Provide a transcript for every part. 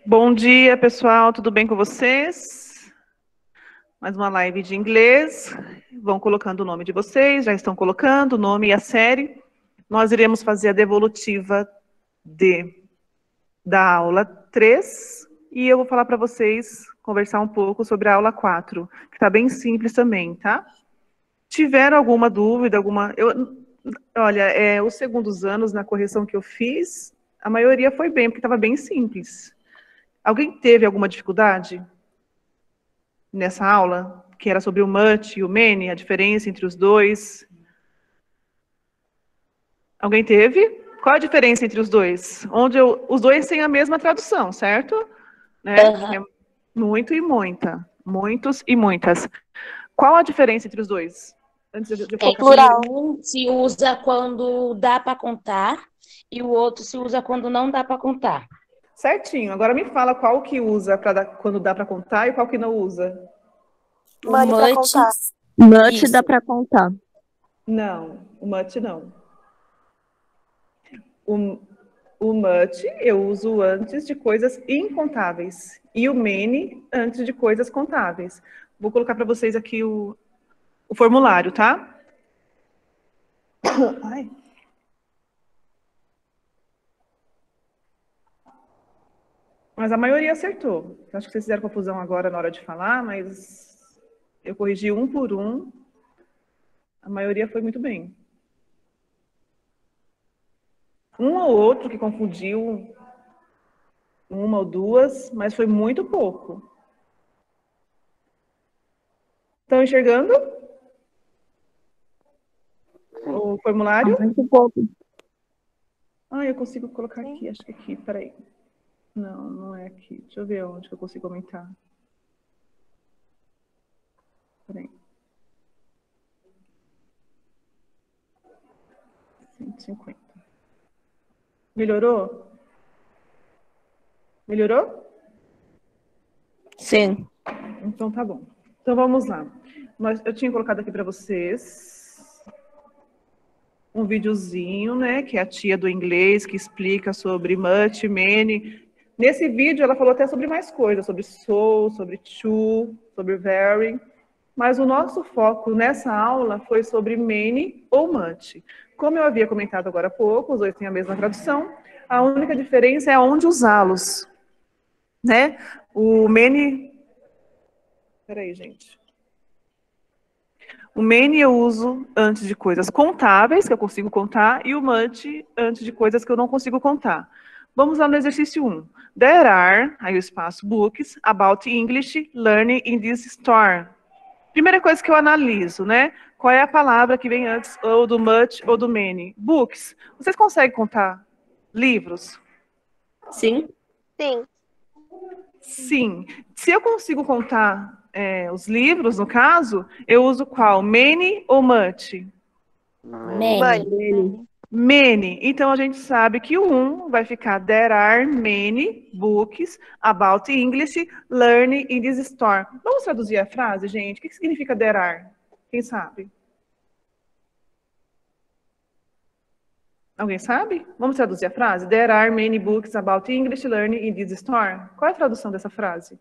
Bom dia, pessoal, tudo bem com vocês? Mais uma live de inglês. Vão colocando o nome de vocês, já estão colocando o nome e a série. Nós iremos fazer a devolutiva da aula 3 e eu vou falar para vocês, conversar um pouco sobre a aula 4, que está bem simples também, tá? Tiveram alguma dúvida, olha, os segundos anos na correção que eu fiz, a maioria foi bem, porque estava bem simples. Alguém teve alguma dificuldade nessa aula, que era sobre o much e o many, a diferença entre os dois? Alguém teve? Qual a diferença entre os dois? Os dois têm a mesma tradução, certo? Né? Que é muito e muita. Muitos e muitas. Qual a diferença entre os dois? Antes de eu É colocar que um se usa quando dá para contar e o outro se usa quando não dá para contar. certinho. Agora me fala qual que usa quando dá para contar e qual que não usa. O much, Much dá isso. pra contar. Não, o much não. O much eu uso antes de coisas incontáveis e o many antes de coisas contáveis. Vou colocar para vocês aqui o formulário, tá? Ai. Mas a maioria acertou. Acho que vocês fizeram confusão agora na hora de falar, mas eu corrigi um por um. A maioria foi muito bem. Um ou outro que confundiu uma ou duas, mas foi muito pouco. Estão enxergando o formulário? Muito pouco. Ah, eu consigo colocar aqui, acho que aqui, peraí. Não, não é aqui. Deixa eu ver onde que eu consigo aumentar. Peraí. 150. Melhorou? Melhorou? Sim. Então tá bom. Então vamos lá. Eu tinha colocado aqui para vocês um videozinho, né, que é a tia do inglês, que explica sobre much, many. Nesse vídeo ela falou até sobre mais coisas, sobre so, sobre to, sobre very. Mas o nosso foco nessa aula foi sobre many ou much. Como eu havia comentado agora há pouco, os dois têm a mesma tradução, a única diferença é onde usá-los, né? O many... Peraí, gente. O many eu uso antes de coisas contáveis, que eu consigo contar, e o much antes de coisas que eu não consigo contar. Vamos lá no exercício 1. There are, aí o espaço, books about English learning in this store. Primeira coisa que eu analiso, né? Qual é a palavra que vem antes, ou do much ou do many? Books. Vocês conseguem contar livros? Sim. Sim. Sim. Se eu consigo contar os livros, no caso, eu uso qual? Many ou much? Many. Many. Então, a gente sabe que o 1 vai ficar there are many books about English learning in this store. Vamos traduzir a frase, gente? O que significa there are? Quem sabe? Alguém sabe? Vamos traduzir a frase? There are many books about English learning in this store. Qual é a tradução dessa frase?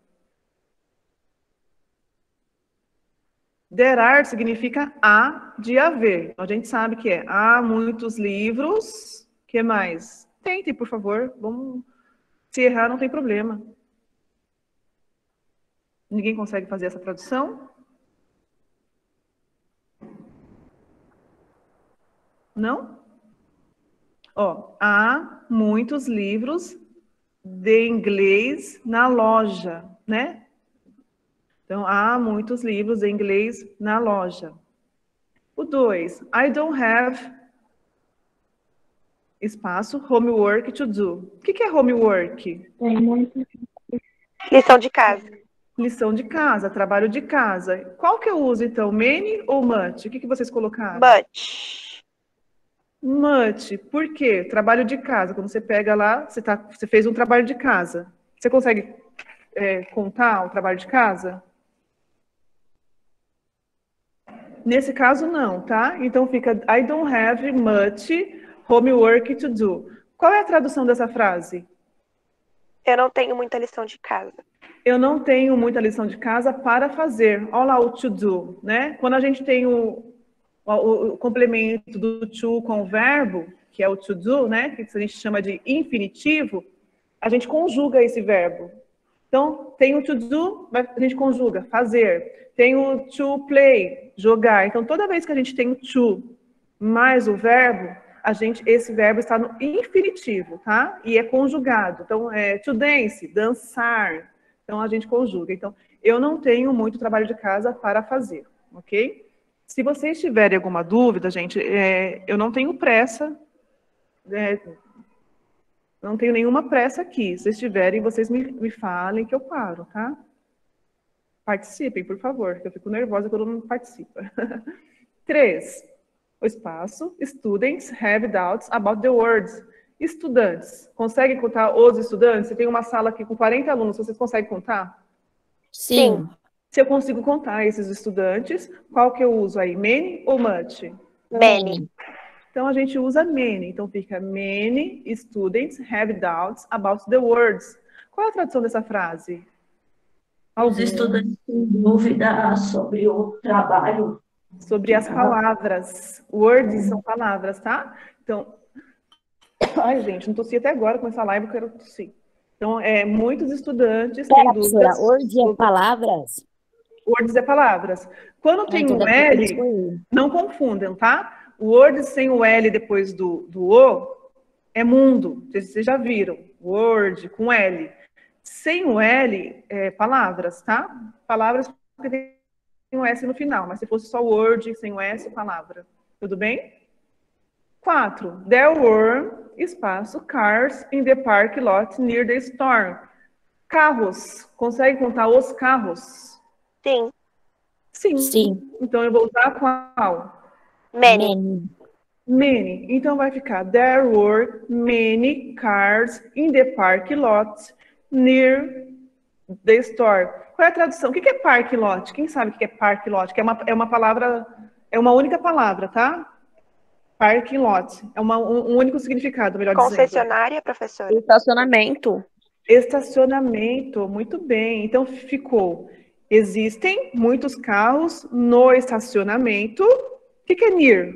There are significa há de haver. Então, a gente sabe que há muitos livros. O que mais? Tentem, por favor. Vamos... Se errar, não tem problema. Ninguém consegue fazer essa tradução? Não? Ó, há muitos livros de inglês na loja, né? Então, há muitos livros de inglês na loja. O 2, I don't have espaço, homework to do. O que é homework? Lição de casa. Lição de casa, trabalho de casa. Qual que eu uso, então? Many ou much? O que vocês colocaram? Much. Much. Por quê? Trabalho de casa. Quando você pega lá, você fez um trabalho de casa. Você consegue contar o trabalho de casa? Nesse caso, não, tá? Então fica I don't have much homework to do. Qual é a tradução dessa frase? Eu não tenho muita lição de casa. Eu não tenho muita lição de casa para fazer. Olha lá o to do, né? Quando a gente tem o complemento do to com o verbo, que é o to do, né? Que a gente chama de infinitivo, a gente conjuga esse verbo. Então, tem o to do, a gente conjuga, fazer. Tem o to play, jogar. Então, toda vez que a gente tem o to mais o verbo, esse verbo está no infinitivo, tá? E é conjugado. Então, to dance, dançar. Então, a gente conjuga. Então, eu não tenho muito trabalho de casa para fazer, ok? Se vocês tiverem alguma dúvida, gente, eu não tenho pressa, não tenho nenhuma pressa aqui. Se vocês tiverem, vocês me falem que eu paro, tá? Participem, por favor, que eu fico nervosa quando não participa. 3. O espaço. Students have doubts about the words. Estudantes. Conseguem contar os estudantes? Você tem uma sala aqui com 40 alunos, vocês conseguem contar? Sim. Se eu consigo contar esses estudantes, qual que eu uso aí? Many ou much? Many. Então, a gente usa many. Então, fica many students have doubts about the words. Qual é a tradução dessa frase? Os estudantes têm dúvida sobre o trabalho. Sobre as palavras. Words são palavras, tá? Então, ai, gente, não tossi até agora com essa live, eu quero tossir. Então, muitos estudantes têm dúvidas. Words é palavras? Words é palavras. Quando tem então um deve ter L, isso. não confundam, tá? Words sem o L depois do O é mundo. Vocês já viram. Word com L. Sem o L, palavras, tá? Palavras porque tem um S no final, mas se fosse só word, sem o S, palavra. Tudo bem? 4. There were, espaço, cars in the park lot near the store. Carros. Consegue contar os carros? Sim. Sim. Então, eu vou usar qual? Many. Many. Então, vai ficar there were many cars in the park lot near the store. Qual é a tradução? O que é park lot? Quem sabe o que é park lot? Que é uma palavra, é uma única palavra, tá? Parking lot. É um único significado, melhor dizendo. Concessionária, professora? Estacionamento. Estacionamento, muito bem. Então, ficou. Existem muitos carros no estacionamento. O que é near?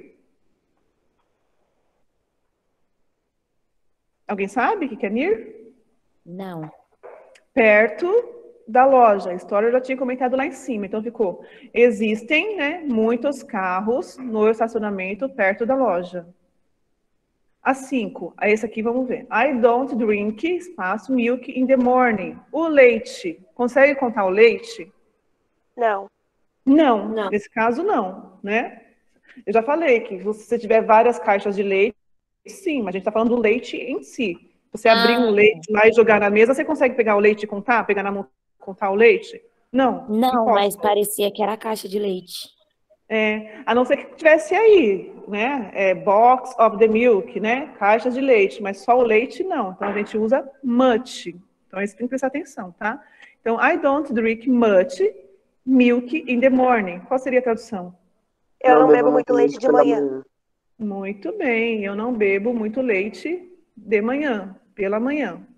Alguém sabe o que é near? Não. Perto da loja. A história eu já tinha comentado lá em cima. Então, ficou. Existem, né, muitos carros no estacionamento perto da loja. A 5. Esse aqui vamos ver. I don't drink, espaço, milk in the morning. O leite. Consegue contar o leite? Não. Não. Não. Nesse caso, não, né? Eu já falei que se você tiver várias caixas de leite, sim, mas a gente está falando do leite em si. Você abrir um leite lá e jogar na mesa, você consegue pegar o leite e contar? Pegar na mão e contar o leite? Não. Não, mas parecia que era a caixa de leite. A não ser que tivesse aí, né? Box of the milk, né? Caixas de leite, mas só o leite não. Então a gente usa much. Então isso tem que prestar atenção, tá? Então, I don't drink much milk in the morning. Qual seria a tradução? Eu não bebo muito leite de manhã. Muito bem, eu não bebo muito leite de manhã, pela manhã.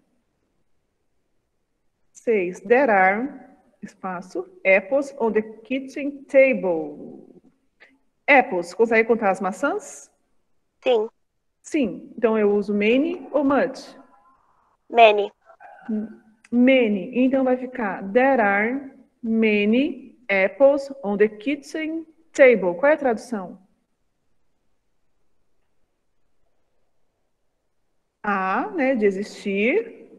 6. There are, espaço, apples on the kitchen table. Apples, consegue contar as maçãs? Sim. Sim. Então, eu uso many ou much? Many. Many. Então, vai ficar there are many apples on the kitchen table. Qual é a tradução? Há, né, de existir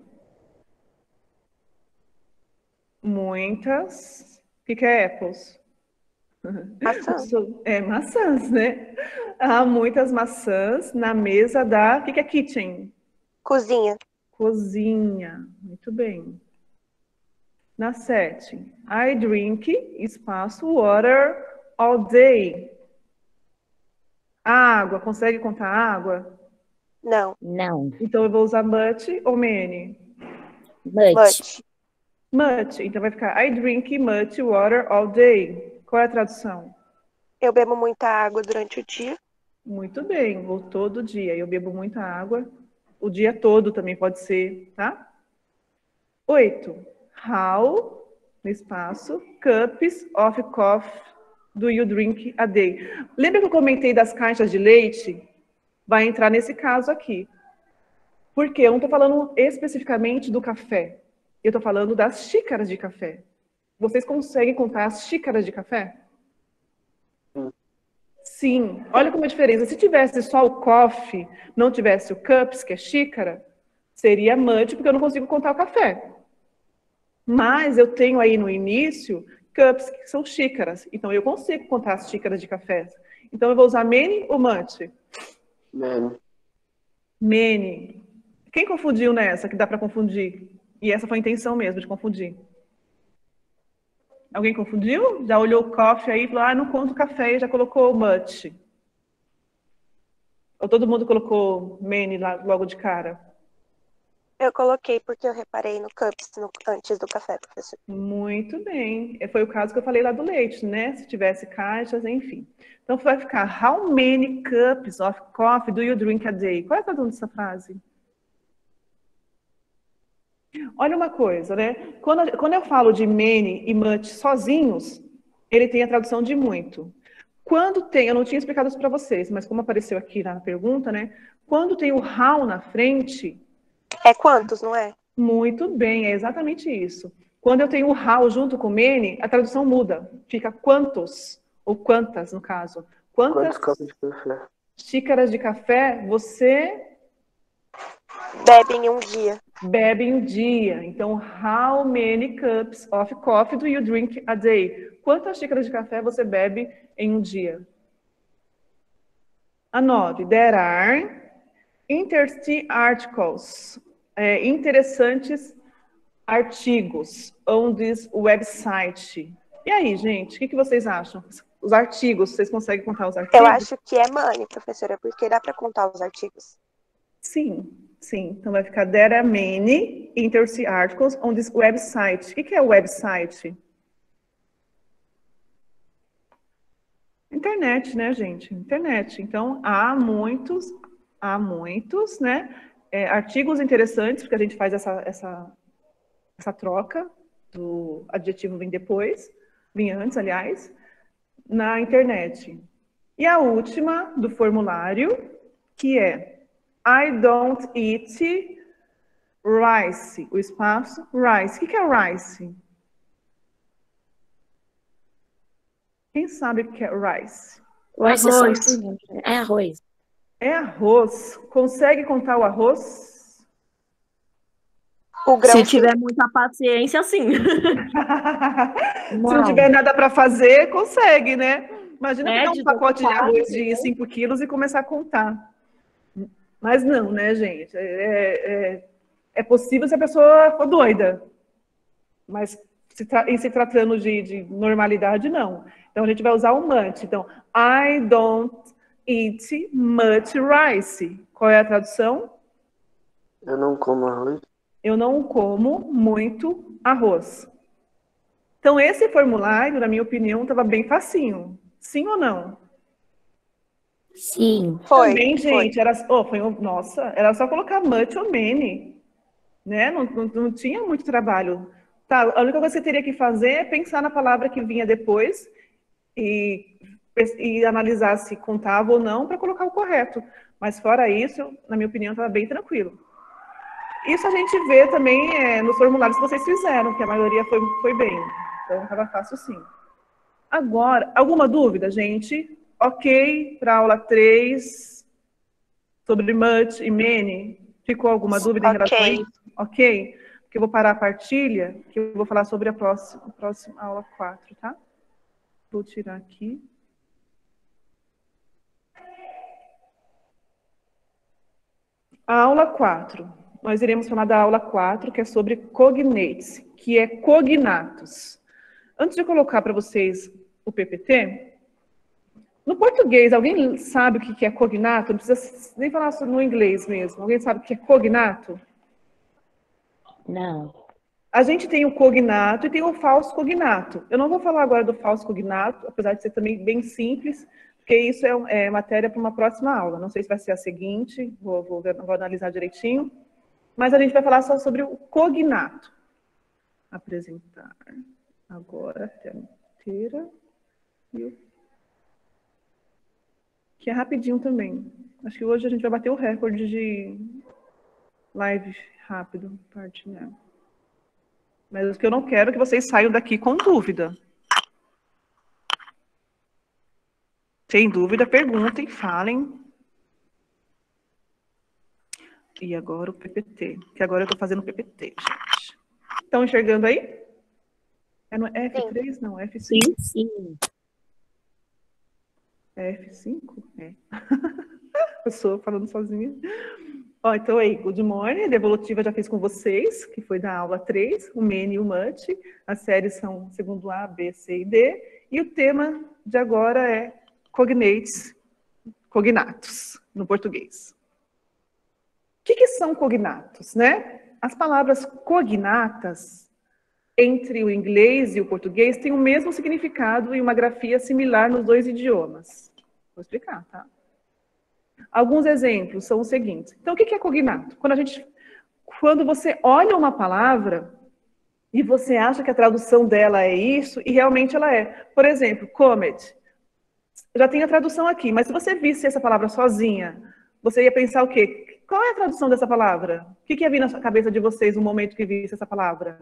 muitas... O que é apples? Maçã. Maçãs, né? Há muitas maçãs na mesa da... O que é kitchen? Cozinha. Cozinha. Muito bem. Na 7. I drink, espaço, water all day. Água. Consegue contar água? Não. Não. Então, eu vou usar much ou many? Much. Much. Então, vai ficar I drink much water all day. Qual é a tradução? Eu bebo muita água durante o dia. Muito bem. Vou todo dia. Eu bebo muita água. O dia todo também pode ser, tá? 8. How, no espaço, cups of coffee do you drink a day? Lembra que eu comentei das caixas de leite? Vai entrar nesse caso aqui. Porque eu não estou falando especificamente do café. Eu estou falando das xícaras de café. Vocês conseguem contar as xícaras de café? Sim. Olha como é a diferença. Se tivesse só o coffee, não tivesse o cups, que é xícara, seria much, porque eu não consigo contar o café. Mas eu tenho aí no início cups, que são xícaras. Então eu consigo contar as xícaras de café. Então eu vou usar many ou much? Many. Many. Quem confundiu nessa, que dá para confundir? E essa foi a intenção mesmo, de confundir. Alguém confundiu? Já olhou o coffee aí e falou, não conto café, e já colocou much. Ou todo mundo colocou many lá, logo de cara? Eu coloquei porque eu reparei no cups antes do café, professor. Muito bem. Foi o caso que eu falei lá do leite, né? Se tivesse caixas, enfim. Então vai ficar, how many cups of coffee do you drink a day? Qual é a tradução dessa frase? Olha uma coisa, né? Quando eu falo de many e much sozinhos, ele tem a tradução de muito. Quando tem, eu não tinha explicado isso para vocês, mas como apareceu aqui na pergunta, né? Quando tem o how na frente... É quantos, não é? Muito bem, é exatamente isso. Quando eu tenho o how junto com many, a tradução muda. Fica quantos, ou quantas, no caso. Quantas Quantos copos de café? xícaras de café você Bebe em um dia. bebe em um dia? Então, how many cups of coffee do you drink a day? Quantas xícaras de café você bebe em um dia? A 9. There are interesting articles. Interessantes artigos on this website. E aí, gente, o que vocês acham? Os artigos, vocês conseguem contar os artigos? Eu acho que é money, professora, porque dá para contar os artigos. Sim, sim. Então vai ficar there are many interesting articles on this website. O que é o website? Internet, né, gente? Internet. Então, há muitos, né, artigos interessantes, porque a gente faz essa troca, do adjetivo vem depois, vem antes, aliás, na internet. E a última do formulário, que é I don't eat rice, o espaço rice. O que é rice? Quem sabe o que é rice? Arroz. É arroz. É arroz. Consegue contar o arroz? O grão, Se tiver muita paciência, sim. Se não tiver nada para fazer, consegue, né? Imagina pegar um pacote de arroz de 5 quilos e começar a contar. Mas não, né, gente? É possível se a pessoa for doida. Mas em se tratando de normalidade, não. Então, a gente vai usar o much. Então, I don't eat much rice. Qual é a tradução? Eu não como arroz. Eu não como muito arroz. Então, esse formulário, na minha opinião, estava bem facinho. Sim ou não? Sim. Foi. Também, gente, era só colocar much ou many. Né? Não tinha muito trabalho. Tá, a única coisa que você teria que fazer é pensar na palavra que vinha depois e analisar se contava ou não para colocar o correto. Mas fora isso, na minha opinião, estava bem tranquilo. Isso a gente vê também nos formulários que vocês fizeram, que a maioria foi bem. Então, estava fácil sim. Agora, alguma dúvida, gente? Ok, para a aula 3, sobre much e many. Ficou alguma dúvida em relação a isso? Ok? Porque eu vou parar a partilha, que eu vou falar sobre a próxima aula 4, tá? Vou tirar aqui. A aula 4. Nós iremos falar da aula 4, que é sobre cognates, que é cognatos. Antes de colocar para vocês o PPT, no português, alguém sabe o que é cognato? Não precisa nem falar no inglês mesmo. Alguém sabe o que é cognato? Não. A gente tem o cognato e tem o falso cognato. Eu não vou falar agora do falso cognato, apesar de ser também bem simples, porque isso é matéria para uma próxima aula. Não sei se vai ser a seguinte, vou analisar direitinho. Mas a gente vai falar só sobre o cognato. apresentar agora a tela inteira. Que é rapidinho também. Acho que hoje a gente vai bater o recorde de live rápido, partilhar. Mas o que eu não quero é que vocês saiam daqui com dúvida. Sem dúvida, perguntem, falem. E agora o PPT, que agora eu estou fazendo PPT, gente. Estão enxergando aí? É no F3? Não, F5. Sim, sim. É F5? É. Eu sou falando sozinha. Ó, então aí, Good Morning, a devolutiva já fiz com vocês, que foi da aula 3, o Many e o Much. As séries são segundo A, B, C e D. E o tema de agora é cognates, cognatos, no português. O que são cognatos, né? As palavras cognatas, entre o inglês e o português, têm o mesmo significado e uma grafia similar nos dois idiomas. Vou explicar, tá? Alguns exemplos são os seguintes. Então, o que é cognato? Quando você olha uma palavra e você acha que a tradução dela é isso, e realmente ela é. Por exemplo, comet. Já tem a tradução aqui, mas se você visse essa palavra sozinha, você ia pensar o quê? Qual é a tradução dessa palavra? O que ia vir na cabeça de vocês no momento que visse essa palavra?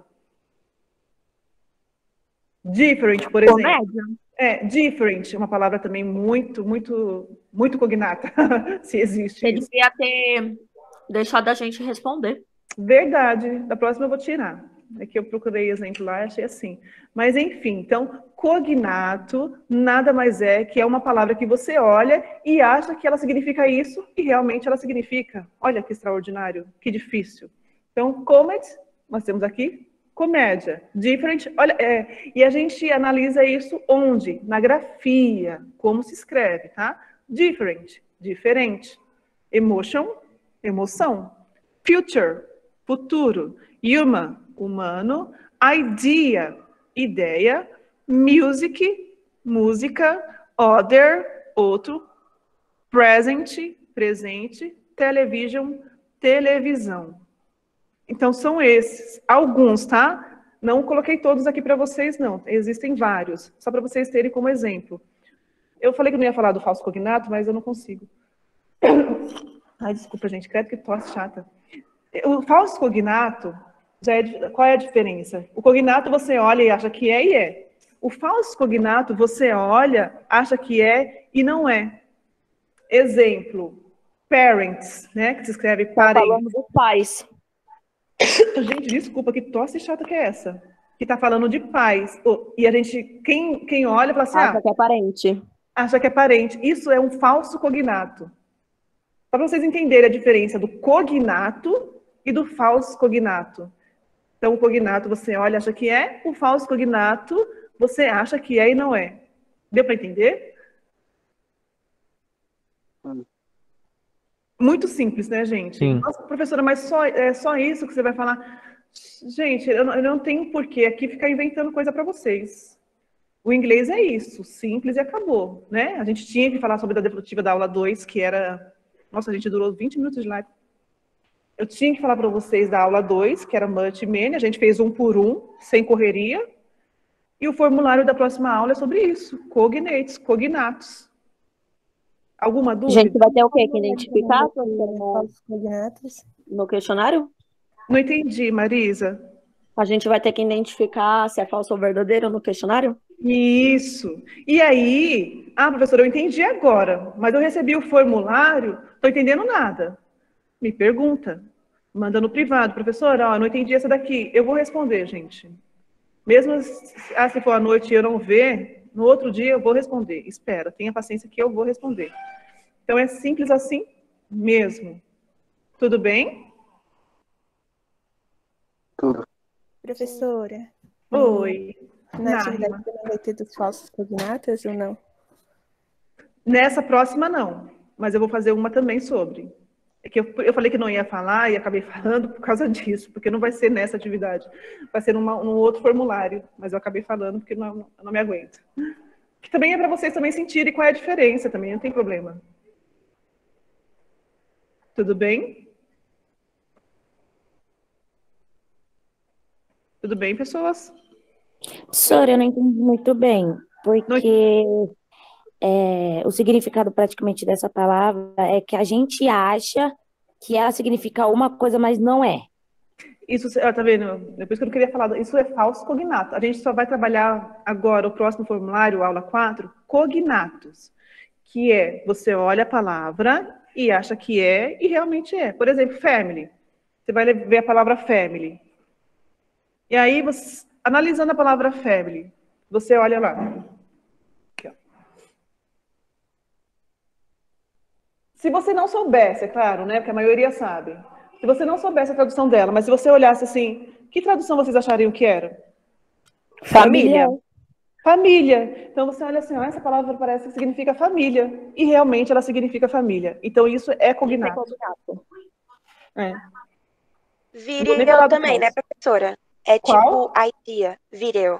Different, por exemplo. Comédia? Different, uma palavra também muito cognata, se existe. Ele devia ter deixado a gente responder. Verdade. Da próxima eu vou tirar. É que eu procurei exemplo lá e achei assim. Mas, enfim, então, cognato nada mais é que é uma palavra que você olha e acha que ela significa isso e realmente ela significa. Olha que extraordinário, que difícil. Então, comet, nós temos aqui, comédia. Different, olha, e a gente analisa isso onde? Na grafia, como se escreve, tá? Different, diferente. Emotion, emoção. Future, futuro. Human, humano. Idea, ideia. Music, música. Other, outro. Present, presente. Television, televisão. Então, são esses. Alguns, tá? Não coloquei todos aqui para vocês, não. Existem vários. Só para vocês terem como exemplo. Eu falei que não ia falar do falso cognato, mas eu não consigo. Ai, desculpa, gente. Credo que tosse chata. O falso cognato, qual é a diferença? O cognato você olha e acha que é e é. O falso cognato você olha, acha que é e não é. Exemplo, parents, né? Que se escreve parentes. Falando dos pais. Gente, desculpa, que tosse chata que é essa? Que tá falando de pais. E a gente, quem olha, fala assim, Acha que é parente. acha que é parente. Isso é um falso cognato. Só para vocês entenderem a diferença do cognato e do falso cognato. Então, o cognato você olha e acha que é, o falso cognato você acha que é e não é. Deu para entender? Muito simples, né, gente? Sim. Nossa, professora, mas é só isso que você vai falar? Gente, eu não tenho porquê aqui ficar inventando coisa para vocês. O inglês é isso, simples e acabou, né? A gente tinha que falar sobre a devolutiva da aula 2, que era... Nossa, a gente durou 20 minutos de live. Eu tinha que falar para vocês da aula 2, que era Much e Many, a gente fez 1 por 1, sem correria. E o formulário da próxima aula é sobre isso, cognates, cognatos. Alguma A dúvida? gente vai ter o quê? Que identificar no questionário? Não entendi, Marisa. A gente vai ter que identificar se é falso ou verdadeiro no questionário? Isso. E aí, professora, eu entendi agora, mas eu recebi o formulário, estou entendendo nada. Me pergunta, manda no privado, professora, não entendi essa daqui. Eu vou responder, gente. Mesmo se for à noite e eu não ver, no outro dia eu vou responder. Espera, tenha paciência que eu vou responder. Então é simples assim mesmo. Tudo bem? Tudo. Professora, Oi. na atividade Narma. também vai ter dos falsos cognatos ou não? Nessa próxima não, mas eu vou fazer uma também sobre. É que eu falei que não ia falar e acabei falando por causa disso, porque não vai ser nessa atividade, vai ser num outro formulário, mas eu acabei falando porque eu não me aguento. Que também é para vocês também sentirem qual é a diferença também, não tem problema. Tudo bem? Tudo bem, pessoas? Professora, eu não entendi muito bem, porque o significado praticamente dessa palavra é que a gente acha que ela significa uma coisa, mas não é. Isso, tá vendo? Depois que eu não queria falar, isso é falso cognato. A gente só vai trabalhar agora, o próximo formulário, aula 4, cognatos, que é, você olha a palavra e acha que é, e realmente é. Por exemplo, family. Você vai ver a palavra family. E aí, analisando a palavra family, você olha lá. Aqui, ó. Se você não soubesse, é claro, né? Porque a maioria sabe. Se você não soubesse a tradução dela, mas se você olhasse assim, que tradução vocês achariam que era? Família. Família. Então você olha assim, ó, essa palavra parece que significa família. E realmente ela significa família. Então isso é cognato. É. Vireu também, né, professora? É Qual? tipo idea, vireu.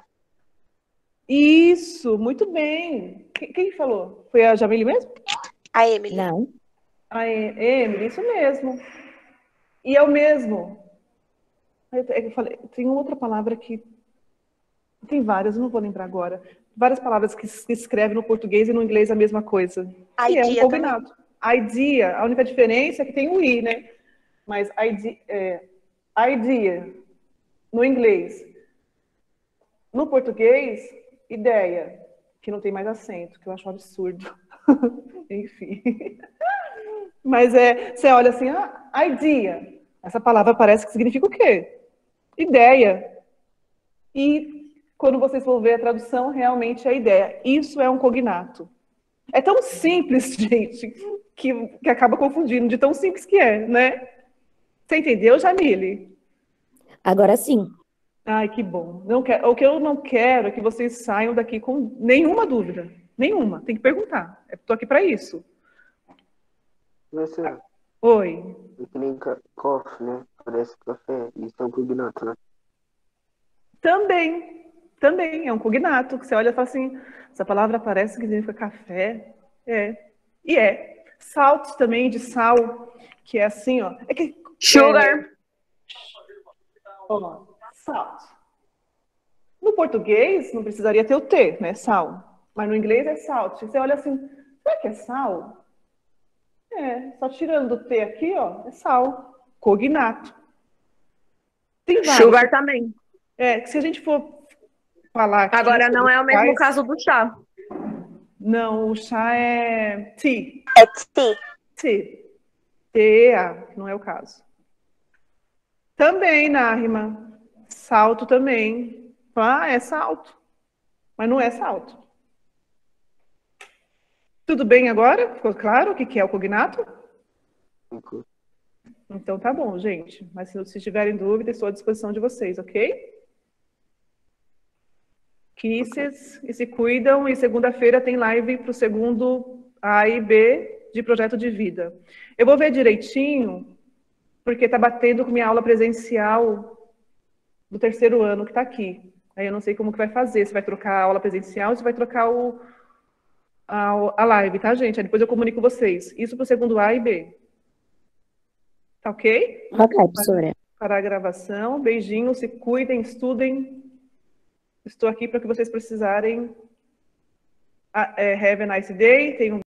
Isso, muito bem. Quem falou? Foi a Jamile mesmo? A Emily. Não. A Emily, isso mesmo. E é o mesmo. Eu falei, tem outra palavra que... Tem várias, eu não vou lembrar agora. Várias palavras que se escrevem no português e no inglês a mesma coisa. E é um Idea cognato. Idea, a única diferença é que tem o I, né? Mas idea, no inglês. No português, ideia, que não tem mais acento, que eu acho um absurdo. Enfim. Mas você olha assim, idea. Essa palavra parece que significa o quê? Ideia. E quando vocês vão ver a tradução, realmente é ideia. Isso é um cognato. É tão simples, gente, que acaba confundindo de tão simples que é, né? Você entendeu, Jamile? Agora sim. Ai, que bom. O que eu não quero é que vocês saiam daqui com nenhuma dúvida. Nenhuma. Tem que perguntar. Estou aqui para isso. Professora, Oi. é que nem coffee, né? Parece café. Isso é um cognato, né? Também é um cognato, que você olha e fala assim, essa palavra parece que significa café. E é. Salt também, de sal, que é assim, ó. Sugar. Ó, salt. No português, não precisaria ter o T, né? Sal. Mas no inglês é salt. Você olha assim, será que é sal? Só tirando o T aqui, ó, é sal. Cognato. Tem vários. Sugar também. Se a gente for falar aqui... Agora, não é o mesmo caso do chá. Não, o chá é tea. É tea. Tea. Tea, não é o caso. Também, Nárima. Salto também. É salto. Mas não é salto. Tudo bem agora? Ficou claro o que é o cognato? Ficou. Então tá bom, gente. Mas se tiverem dúvida, estou à disposição de vocês, ok? Kisses e se cuidam. E segunda-feira tem live para o segundo A e B de projeto de vida. Eu vou ver direitinho, porque está batendo com minha aula presencial do terceiro ano que está aqui. Aí eu não sei como que vai fazer, se vai trocar a aula presencial ou se vai trocar a live, tá, gente? Aí depois eu comunico vocês. Isso para o segundo A e B. Tá ok? Ok, professora. Para a gravação. Beijinho, se cuidem, estudem. Estou aqui para o que vocês precisarem. Have a nice day. Tenham